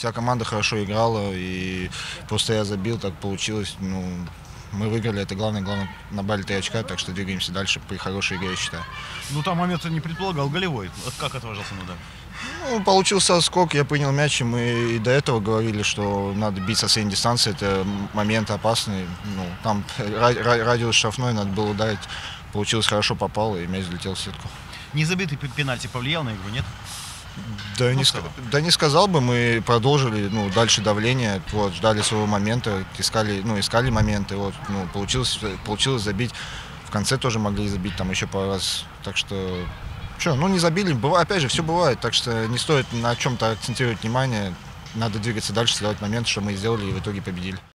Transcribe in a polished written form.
Вся команда хорошо играла, и просто я забил, так получилось. Ну, мы выиграли, это главное. Главное, набрали 3 очка, так что двигаемся дальше при хорошей игре, я считаю. Ну, там момент не предполагал голевой. Вот как отважился на удар? Ну, получился скок, я принял мяч, и мы и до этого говорили, что надо бить со средней дистанции, это момент опасный. Ну, там радиус штрафной, надо было ударить. Получилось хорошо, попал, и мяч залетел в сетку. Незабитый пенальти повлиял на игру, нет? Да, Ну, не, в целом. да не сказал бы, мы продолжили, ну, дальше давление, вот, ждали своего момента, искали моменты, вот, ну, получилось забить. В конце тоже могли забить, там еще пару раз, так что, ну, не забили, опять же, все бывает, так что не стоит на чем-то акцентировать внимание, надо двигаться дальше, создавать момент, что мы и сделали, и в итоге победили.